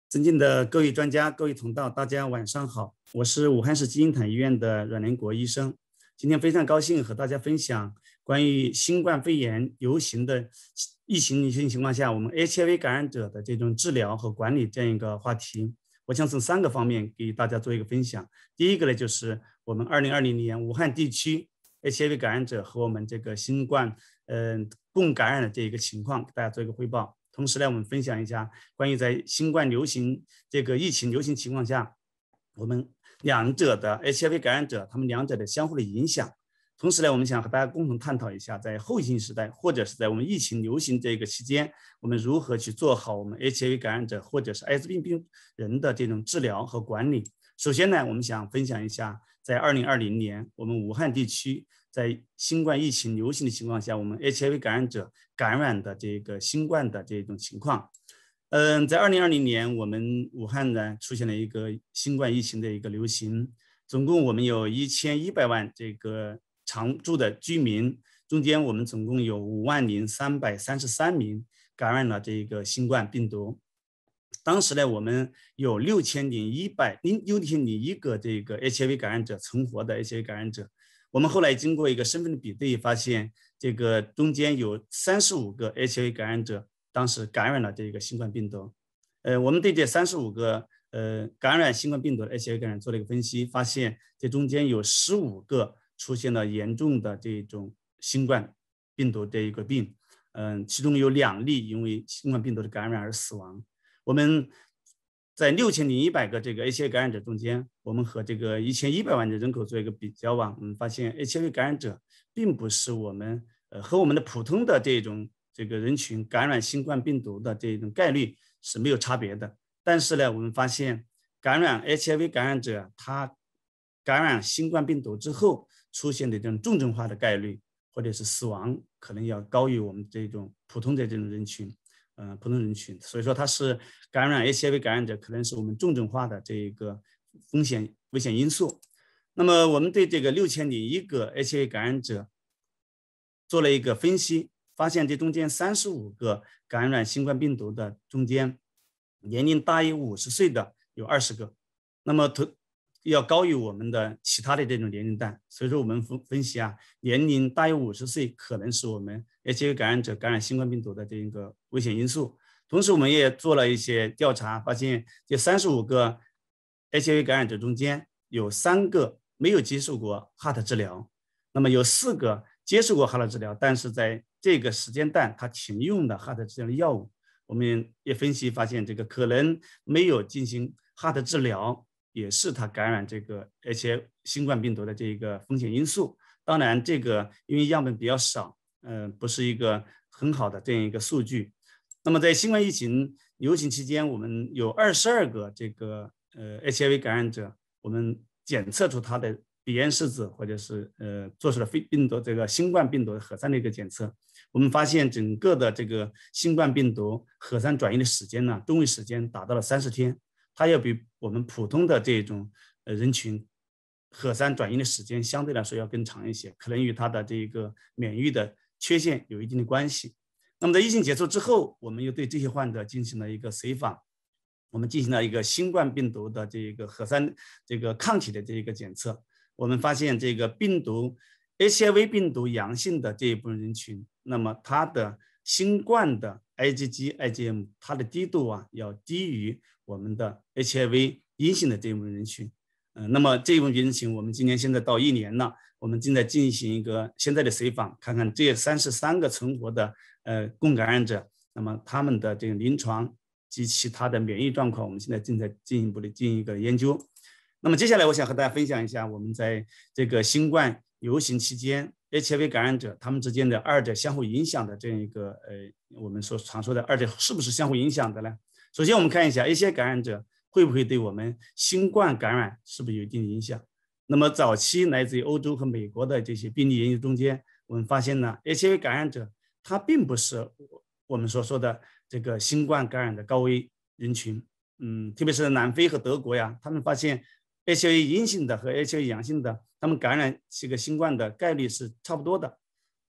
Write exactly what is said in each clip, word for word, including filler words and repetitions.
尊敬的各位专家、各位同道，大家晚上好，我是武汉市基因坦医院的阮连国医生。今天非常高兴和大家分享关于新冠肺炎流行的疫情流行情况下，我们 H I V 感染者的这种治疗和管理这样一个话题。我想从三个方面给大家做一个分享。第一个呢，就是我们二零二零年武汉地区 H I V 感染者和我们这个新冠嗯、呃、共感染的这一个情况，给大家做一个汇报。同时呢，我们分享一下关于在新冠流行这个疫情流行情况下，我们两者的 H I V 感染者，他们两者的相互的影响。同时呢，我们想和大家共同探讨一下，在后疫情时代，或者是在我们疫情流行这个期间，我们如何去做好我们 H I V 感染者或者是艾滋病病人的这种治疗和管理。首先呢，我们想分享一下，在二零二零年，我们武汉地区在新冠疫情流行的情况下，我们 H I V 感染者感染的这个新冠的这种情况。嗯，在二零二零年，我们武汉呢出现了一个新冠疫情的一个流行，总共我们有一千一百万这个常住的居民，中间我们总共有五万零三百三十三名感染了这个新冠病毒。当时呢，我们有六千零一百零六千零一个这个 H I V 感染者存活的 H I V 感染者。我们后来经过一个身份的比对，发现这个中间有三十五个 H I V 感染者当时感染了这个新冠病毒。呃，我们对这三十五个呃感染新冠病毒的 H I V 感染做了一个分析，发现这中间有十五个出现了严重的这种新冠病毒这一个病，嗯、呃，其中有两例因为新冠病毒的感染而死亡。我们在六千零一百个这个 H I V 感染者中间，我们和这个一千一百万的人口做一个比较吧，我们发现 H I V 感染者并不是我们呃和我们的普通的这种这个人群感染新冠病毒的这种概率是没有差别的。但是呢，我们发现感染 H I V 感染者他感染新冠病毒之后出现的这种重症化的概率或者是死亡，可能要高于我们这种普通的这种人群。呃，普通人群，所以说它是感染 H I V 感染者可能是我们重症化的这一个风险危险因素。那么我们对这个六千零一个 H I V 感染者做了一个分析，发现这中间三十五个感染新冠病毒的中间，年龄大于五十岁的有二十个，那么要高于我们的其他的这种年龄段。所以说我们分析啊，年龄大于五十岁可能是我们 H I V 感染者感染新冠病毒的这一个危险因素。同时我们也做了一些调查，发现这三十五个 H I V 感染者中间有三个没有接受过 H A T 治疗，那么有四个接受过 H A T 治疗，但是在这个时间段他停用的 H A T 治疗的药物。我们也分析发现，这个可能没有进行 H A T 治疗也是他感染这个 H I V 新冠病毒的这个风险因素。当然这个因为样本比较少，呃，不是一个很好的这样一个数据。那么在新冠疫情流行期间，我们有二十二个这个呃 H I V 感染者，我们检测出他的鼻咽拭子或者是呃做出了肺病毒这个新冠病毒的核酸的一个检测，我们发现整个的这个新冠病毒核酸转移的时间呢，中位时间达到了三十天。它要比我们普通的这种呃人群核酸转移的时间相对来说要更长一些，可能与它的这个免疫的缺陷有一定的关系。那么在疫情结束之后，我们又对这些患者进行了一个随访，我们进行了一个新冠病毒的这个核酸这个抗体的这个检测，我们发现这个病毒 H I V 病毒阳性的这一部分人群，那么它的新冠的 IgG、I G M 它的低度啊要低于我们的 H I V 阴性的这一部分人群。呃，那么这一部分人群，我们今年现在到一年了，我们正在进行一个现在的随访，看看这三十三个存活的呃共感染者，那么他们的这个临床及其他的免疫状况，我们现在正在进一步的进行一个研究。那么接下来我想和大家分享一下我们在这个新冠流行期间 H I V 感染者他们之间的二者相互影响的这样一个呃我们所常说的二者是不是相互影响的呢？首先我们看一下 H I V 感染者会不会对我们新冠感染是不是有一定的影响。那么早期来自于欧洲和美国的这些病例研究中间，我们发现呢 H I V 感染者他并不是我们所说的这个新冠感染的高危人群。嗯，特别是南非和德国呀，他们发现 H I V 阴性的和 H I V 阳性的，他们感染这个新冠的概率是差不多的。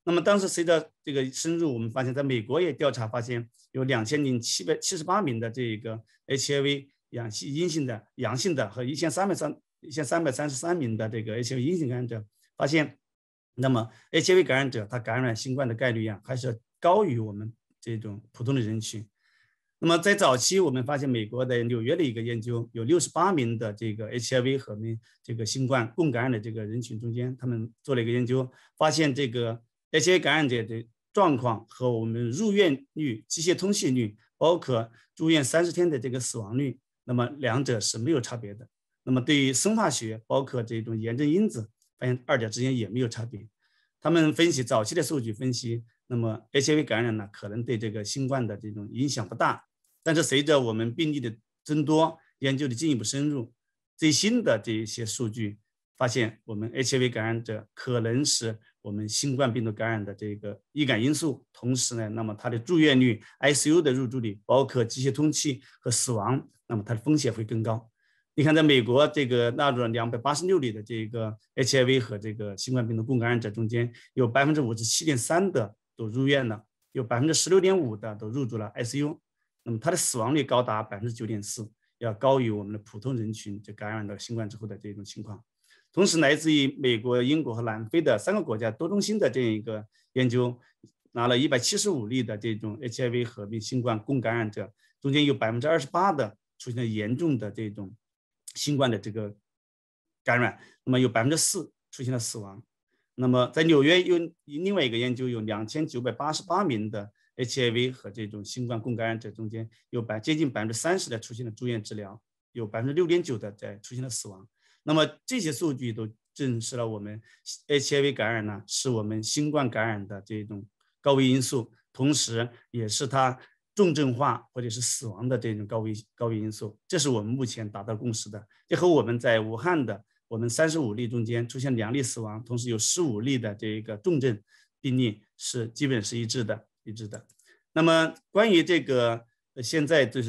那么当时随着这个深入，我们发现在美国也调查发现有两千零七百七十八名的这个 H I V 阳性阴性的阳性的和一千三百三一千三百三十三名的这个 H I V 阴性感染者，发现那么 H I V 感染者他感染新冠的概率呀、啊，还是高于我们这种普通的人群。那么在早期，我们发现美国的纽约的一个研究，有六十八名的这个 H I V 和这个新冠共感染的这个人群中间，他们做了一个研究，发现这个 H I V 感染者的状况和我们入院率、机械通气率，包括住院三十天的这个死亡率，那么两者是没有差别的。那么对于生化学，包括这种炎症因子，发现二者之间也没有差别。他们分析早期的数据分析，那么 H I V 感染呢，可能对这个新冠的这种影响不大。但是随着我们病例的增多，研究的进一步深入，最新的这一些数据发现，我们 H I V 感染者可能是我们新冠病毒感染的这个易感因素。同时呢，那么它的住院率、I C U 的入住率，包括机械通气和死亡，那么它的风险会更高。你看，在美国这个纳入了两百八十六例的这个 H I V 和这个新冠病毒共感染者中间，有百分之五十七点三的都入院了，有百分之十六点五的都入住了 I C U。那么它的死亡率高达百分之九点四，要高于我们的普通人群就感染到新冠之后的这种情况。同时，来自于美国、英国和南非的三个国家多中心的这样一个研究，拿了一百七十五例的这种 H I V 合并新冠共感染者，中间有百分之二十八的出现了严重的这种新冠的这个感染，那么有百分之四出现了死亡。那么在纽约有另外一个研究，有两千九百八十八名的H I V 和这种新冠共感染者中间，有百接近百分之三十的出现了住院治疗，有百分之六点九的在出现了死亡。那么这些数据都证实了我们 H I V 感染呢是我们新冠感染的这种高危因素，同时也是它重症化或者是死亡的这种高危高危因素。这是我们目前达到共识的。这和我们在武汉的我们三十五例中间出现两例死亡，同时有十五例的这个重症病例是基本是一致的。一致的。那么关于这个现在就是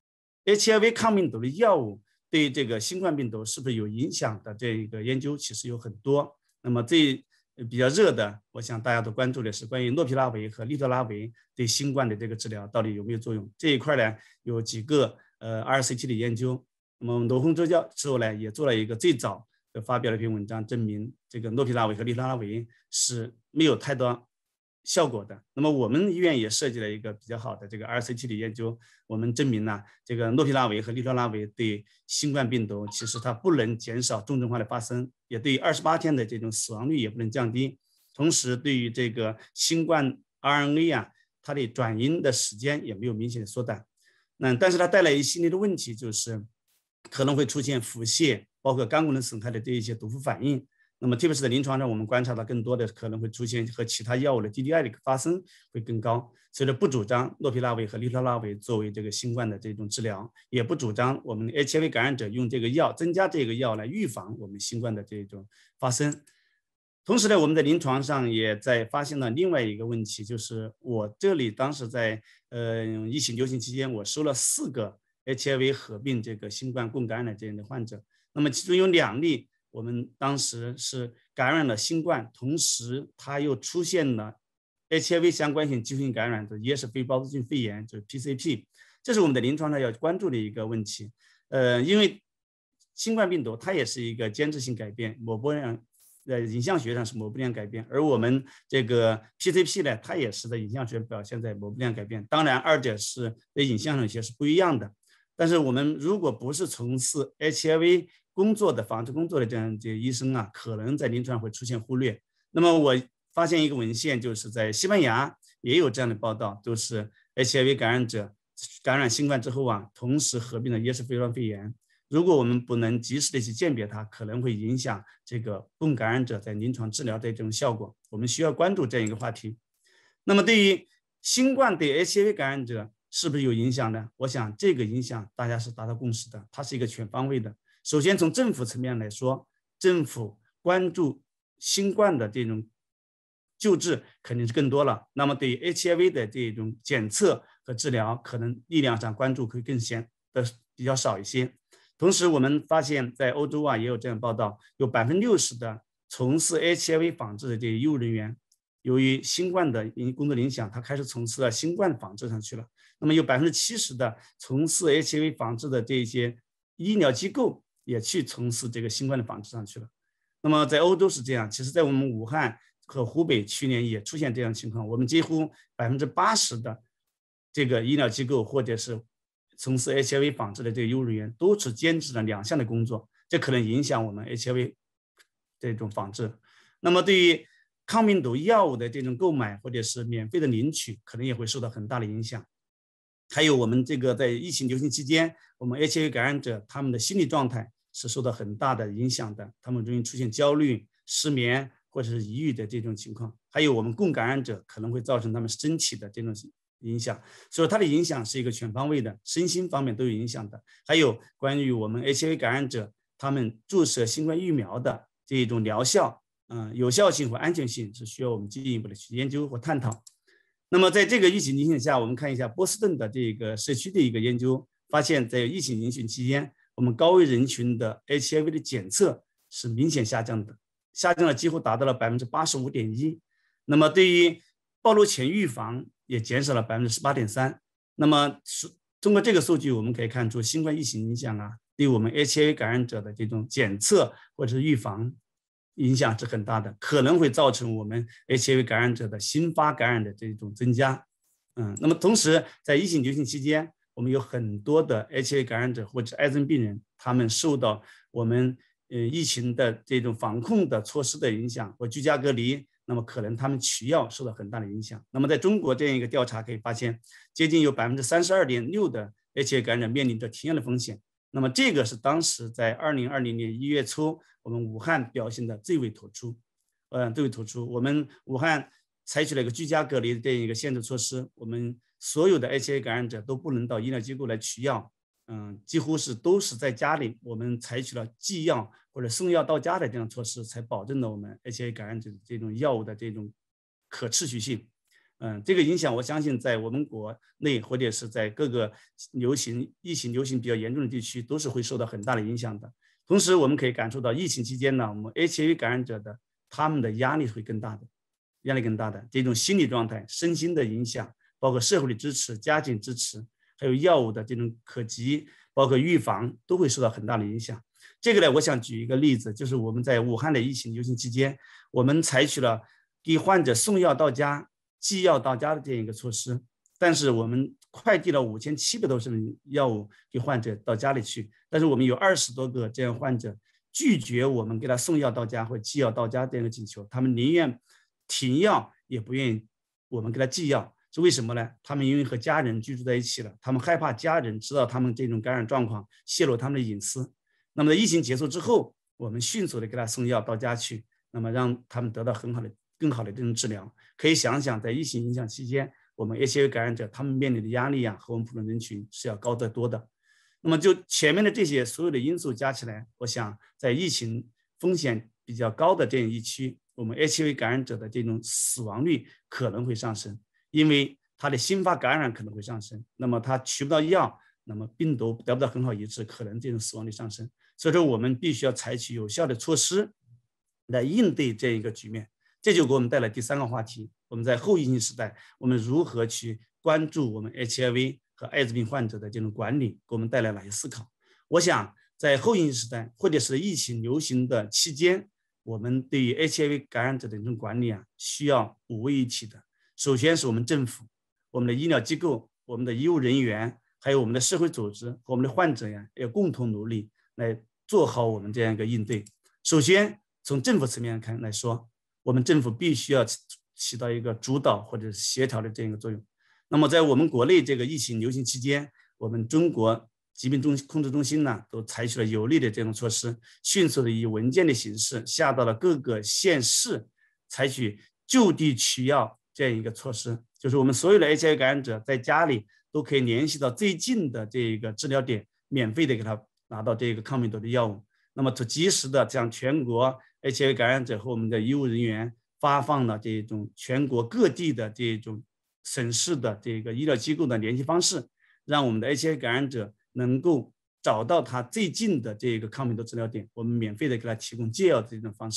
H I V 抗病毒的药物对这个新冠病毒是不是有影响的这个研究其实有很多。那么最比较热的，我想大家都关注的是关于诺皮拉韦和利托拉韦对新冠的这个治疗到底有没有作用。这一块呢有几个呃 R C T 的研究。那么罗洪周教授呢也做了一个最早的发表了一篇文章，证明这个诺皮拉韦和利托拉韦是没有太多效果的。那么我们医院也设计了一个比较好的这个 R C T 的研究，我们证明呢，这个诺皮拉韦和利托拉韦对新冠病毒其实它不能减少重症化的发生，也对二十八天的这种死亡率也不能降低。同时，对于这个新冠 R N A 啊，它的转阴的时间也没有明显的缩短。那但是它带来一系列的问题，就是可能会出现腹泻，包括肝功能损害的这一些毒副反应。那么特别是在临床上，我们观察到更多的可能会出现和其他药物的 D D I 的发生会更高，所以呢不主张诺皮拉韦和利托拉韦作为这个新冠的这种治疗，也不主张我们 H I V 感染者用这个药增加这个药来预防我们新冠的这种发生。同时呢，我们在临床上也在发现了另外一个问题，就是我这里当时在呃疫情流行期间，我收了四个 H I V 合并这个新冠共感染这样的患者，那么其中有两例。我们当时是感染了新冠，同时它又出现了 H I V 相关性疾病感染的也是非包覆性肺炎，就是 P C P， 这是我们在临床上要关注的一个问题。呃，因为新冠病毒它也是一个间质性改变，某波量在影像学上是某波量改变，而我们这个 P C P 呢，它也是在影像学表现在某波量改变。当然，二者是在影像学是不一样的。但是我们如果不是从事 H I V 工作的防治工作的这样这些医生啊，可能在临床上会出现忽略。那么我发现一个文献，就是在西班牙也有这样的报道，就是 H I V 感染者感染新冠之后啊，同时合并了耶氏肺炎肺炎。如果我们不能及时的去鉴别它，可能会影响这个共感染者在临床治疗的这种效果。我们需要关注这样一个话题。那么对于新冠对 H I V 感染者是不是有影响呢？我想这个影响大家是达到共识的，它是一个全方位的。首先从政府层面来说，政府关注新冠的这种救治肯定是更多了，那么对于 H I V 的这种检测和治疗，可能力量上关注会更显的比较少一些。同时我们发现在欧洲啊也有这样报道，有百分之六十的从事 H I V 防治的这些医务人员， 由于新冠的工作影响，他开始从事了新冠防治上去了。那么有百分之七十的从事 H I V 防治的这些医疗机构也去从事这个新冠的防治上去了。那么在欧洲是这样，其实在我们武汉和湖北去年也出现这样的情况，我们几乎百分之八十的这个医疗机构或者是从事 H I V 防治的这个医务人员都是兼职了两项的工作，这可能影响我们 H I V 这种防治。那么对于抗病毒药物的这种购买或者是免费的领取，可能也会受到很大的影响。还有我们这个在疫情流行期间，我们 H I V 感染者他们的心理状态是受到很大的影响的，他们容易出现焦虑、失眠或者是抑郁的这种情况。还有我们共感染者可能会造成他们身体的这种影响，所以它的影响是一个全方位的，身心方面都有影响的。还有关于我们 H I V 感染者他们注射新冠疫苗的这一种疗效，嗯，有效性和安全性是需要我们进一步的去研究和探讨。那么在这个疫情影响下，我们看一下波士顿的这个社区的一个研究，发现在疫情影响期间，我们高危人群的 H I V 的检测是明显下降的，下降了几乎达到了百分之八十五点一。那么对于暴露前预防也减少了百分之十八点三。那么是通过这个数据，我们可以看出新冠疫情影响啊，对我们 H I V 感染者的这种检测或者是预防影响是很大的，可能会造成我们 H I V 感染者的新发感染的这种增加。嗯，那么同时在疫情流行期间，我们有很多的 H I V 感染者或者癌症病人，他们受到我们呃疫情的这种防控的措施的影响或居家隔离，那么可能他们取药受到很大的影响。那么在中国这样一个调查可以发现，接近有百分之三十二点六的 H I V 感染者面临着停药的风险。那么这个是当时在二零二零年一月初，我们武汉表现的最为突出，呃，最为突出。我们武汉采取了一个居家隔离的这样一个限制措施，我们所有的 H I V 感染者都不能到医疗机构来取药，嗯，几乎是都是在家里，我们采取了寄药或者送药到家的这样措施，才保证了我们 H I V 感染者这种药物的这种可持续性。嗯，这个影响我相信在我们国内或者是在各个流行疫情流行比较严重的地区都是会受到很大的影响的。同时我们可以感受到疫情期间呢，我们 H I V 感染者的他们的压力会更大的，压力更大的这种心理状态、身心的影响，包括社会的支持、家庭支持，还有药物的这种可及，包括预防都会受到很大的影响。这个呢，我想举一个例子，就是我们在武汉的疫情流行期间，我们采取了给患者送药到家、寄药到家的这样一个措施，但是我们快递了五千七百多份药物给患者到家里去，但是我们有二十多个这样患者拒绝我们给他送药到家或寄药到家这样的请求，他们宁愿停药也不愿意我们给他寄药，是为什么呢？他们因为和家人居住在一起了，他们害怕家人知道他们这种感染状况，泄露他们的隐私。那么在疫情结束之后，我们迅速的给他送药到家去，那么让他们得到很好的更好的这种治疗。可以想想在疫情影响期间，我们 H I V 感染者他们面临的压力啊，和我们普通人群是要高得多的。那么就前面的这些所有的因素加起来，我想在疫情风险比较高的这样一区，我们 H I V 感染者的这种死亡率可能会上升，因为他的新发感染可能会上升，那么他取不到药，那么病毒得不到很好抑制，可能这种死亡率上升。所以说我们必须要采取有效的措施来应对这一个局面。这就给我们带来第三个话题，我们在后疫情时代，我们如何去关注我们 H I V 和艾滋病患者的这种管理，给我们带来哪些思考。我想在后疫情时代或者是疫情流行的期间，我们对于 H I V 感染者的这种管理啊，需要五位一体的。首先是我们政府、我们的医疗机构、我们的医务人员，还有我们的社会组织和我们的患者呀，要共同努力来做好我们这样一个应对。首先从政府层面看来说，我们政府必须要起到一个主导或者协调的这样一个作用。那么在我们国内这个疫情流行期间，我们中国疾病控制中心呢，都采取了有力的这种措施，迅速的以文件的形式下到了各个县市，采取就地取药这样一个措施，就是我们所有的 H I V 感染者在家里都可以联系到最近的这个治疗点，免费的给他拿到这个抗病毒的药物。那么及时的向全国 H I V 感染者和我们的医务人员发放了这种全国各地的这种省市的这个医疗机构的联系方式，让我们的 H I V 感染者能够找到他最近的这个抗病毒治疗点，我们免费的给他提供借药的这种方式。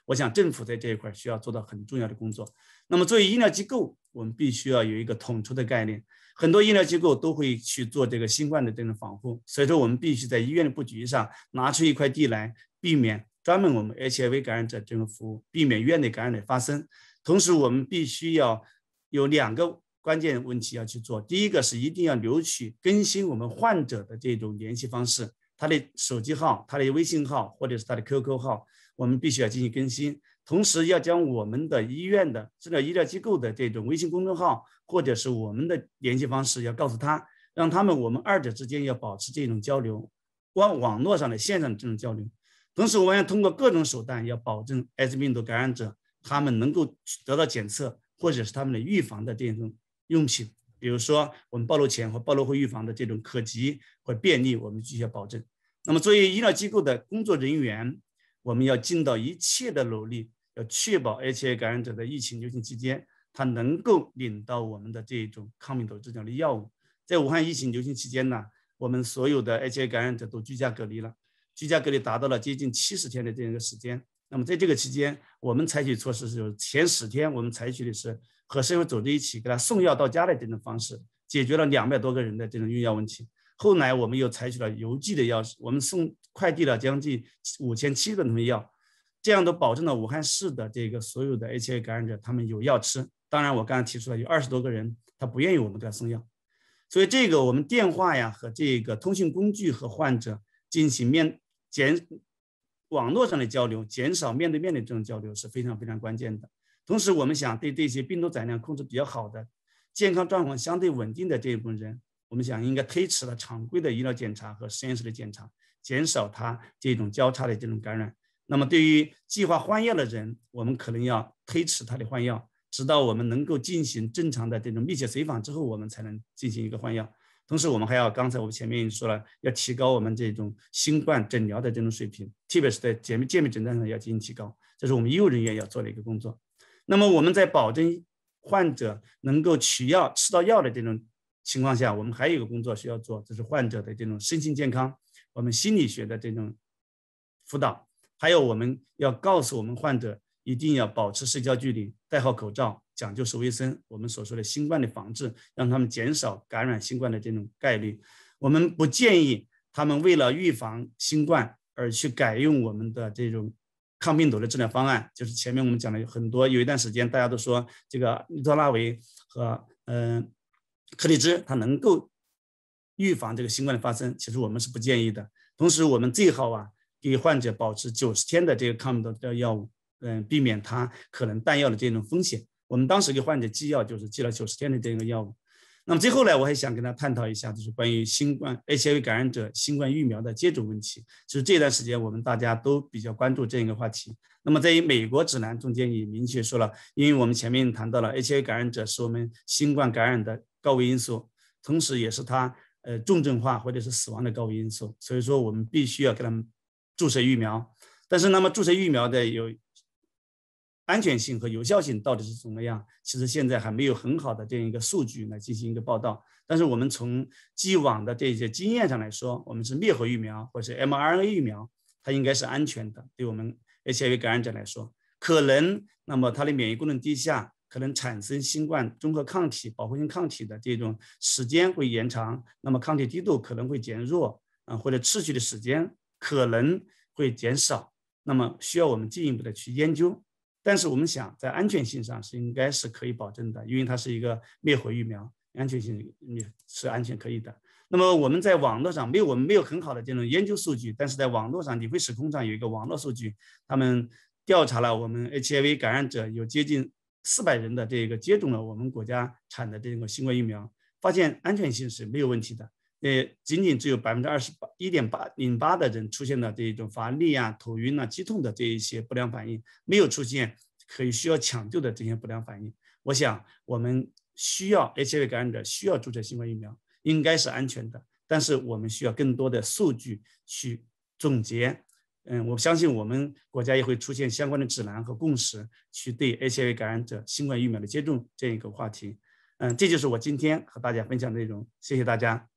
我想政府在这一块需要做到很重要的工作。那么作为医疗机构，我们必须要有一个统筹的概念，很多医疗机构都会去做这个新冠的这种防护，所以说我们必须在医院的布局上拿出一块地来，避免专门我们 H I V 感染者这种服务，避免院内感染的发生。同时我们必须要有两个关键问题要去做，第一个是一定要留取更新我们患者的这种联系方式，他的手机号、他的微信号或者是他的 Q Q 号，我们必须要进行更新。同时要将我们的医院的治疗医疗机构的这种微信公众号或者是我们的联系方式要告诉他，让他们我们二者之间要保持这种交流，网网络上的线上的这种交流。同时我们要通过各种手段要保证艾滋病毒感染者他们能够得到检测或者是他们的预防的这种用品，比如说我们暴露前或暴露后预防的这种可及或便利，我们必须要保证。那么作为医疗机构的工作人员，我们要尽到一切的努力，要确保 H I V 感染者的疫情流行期间他能够领到我们的这种抗病毒治疗的药物。在武汉疫情流行期间呢，我们所有的 H I V 感染者都居家隔离了，居家隔离达到了接近七十天的这样一个时间。那么在这个期间，我们采取措施是前十天我们采取的是和社会走在一起，给他送药到家的这种方式，解决了两百多个人的这种用药问题。后来我们又采取了邮寄的药，我们送快递了将近五千七百多枚药，这样都保证了武汉市的这个所有的 H I V 感染者他们有药吃。当然我刚才提出了有二十多个人他不愿意我们给他送药，所以这个我们电话呀和这个通讯工具和患者进行面减网络上的交流，减少面对面的这种交流是非常非常关键的。同时我们想对这些病毒载量控制比较好的、健康状况相对稳定的这一部分人，我们想应该推迟了常规的医疗检查和实验室的检查，减少他这种交叉的这种感染。那么对于计划换药的人，我们可能要推迟他的换药，直到我们能够进行正常的这种密切随访之后，我们才能进行一个换药。同时我们还要，刚才我们前面也说了，要提高我们这种新冠诊疗的这种水平，特别是在鉴别诊断上要进行提高，这是我们医务人员要做的一个工作。那么我们在保证患者能够取药吃到药的这种情况下，我们还有一个工作需要做，就是患者的这种身心健康，我们心理学的这种辅导，还有我们要告诉我们患者一定要保持社交距离，戴好口罩，讲究手卫生，我们所说的新冠的防治，让他们减少感染新冠的这种概率。我们不建议他们为了预防新冠而去改用我们的这种抗病毒的治疗方案，就是前面我们讲了很多，有一段时间大家都说这个利托拉韦和嗯、呃、克利芝它能够预防这个新冠的发生，其实我们是不建议的。同时我们最好啊给患者保持九十天的这个抗病毒的药物，嗯，避免他可能弹药的这种风险。我们当时给患者寄药就是寄了九十天的这个药物。那么最后呢，我还想跟他探讨一下，就是关于新冠 H I V 感染者新冠疫苗的接种问题。就是这段时间我们大家都比较关注这个话题。那么在于美国指南中间也明确说了，因为我们前面谈到了 H I V 感染者是我们新冠感染的高危因素，同时也是他呃重症化或者是死亡的高危因素，所以说我们必须要给他们注射疫苗。但是那么注射疫苗的有安全性和有效性到底是怎么样？其实现在还没有很好的这样一个数据来进行一个报道。但是我们从既往的这些经验上来说，我们是灭活疫苗或者是 M R N A 疫苗，它应该是安全的。对我们 H I V 感染者来说，可能那么它的免疫功能低下，可能产生新冠综合抗体、保护性抗体的这种时间会延长，那么抗体低度可能会减弱啊，或者持续的时间可能会减少，那么需要我们进一步的去研究。但是我们想在安全性上是应该是可以保证的，因为它是一个灭活疫苗，安全性是安全可以的。那么我们在网络上没有我们没有很好的这种研究数据，但是在网络上理会时空上有一个网络数据，他们调查了我们 H I V 感染者有接近四百人的这个接种了我们国家产的这个新冠疫苗，发现安全性是没有问题的。呃，仅仅只有百分之二十八一点八零八的人出现了这种乏力啊、头晕啊、肌痛的这一些不良反应，没有出现可以需要抢救的这些不良反应。我想我们需要 H I V 感染者需要注射新冠疫苗，应该是安全的，但是我们需要更多的数据去总结。嗯，我相信我们国家也会出现相关的指南和共识，去对 H I V 感染者新冠疫苗的接种这样一个话题。嗯，这就是我今天和大家分享的内容，谢谢大家。